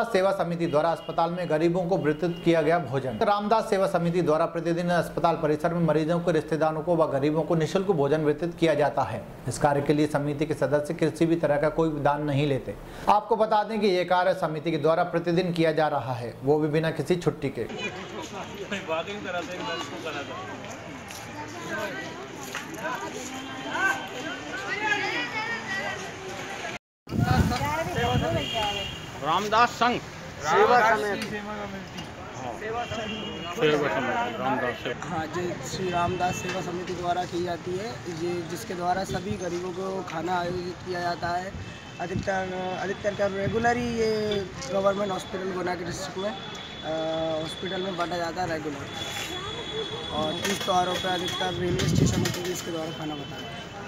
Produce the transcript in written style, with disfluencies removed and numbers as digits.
रामदास सेवा समिति द्वारा अस्पताल में गरीबों को वितरित किया गया भोजन। रामदास सेवा समिति द्वारा प्रतिदिन अस्पताल परिसर में मरीजों को, रिश्तेदारों को व गरीबों को निःशुल्क भोजन वितरित किया जाता है। इस कार्य के लिए समिति के सदस्य किसी भी तरह का कोई दान नहीं लेते। आपको बता दें कि ये कार्य समिति के द्वारा प्रतिदिन किया जा रहा है, वो भी बिना किसी छुट्टी के। रामदास संघ सेवा समिति हाँ जी, श्री रामदास सेवा समिति द्वारा की जाती है, ये जिसके द्वारा सभी गरीबों को खाना आयोजित किया जाता है। अधिकतर का रेगुलर ही ये गवर्नमेंट हॉस्पिटल गुना के डिस्ट्रिक्ट में हॉस्पिटल में बांटा जाता है रेगुलर, और 30 त्योहारों पर अधिकतर रेलवे स्टेशन पर भी इसके द्वारा खाना बताया है।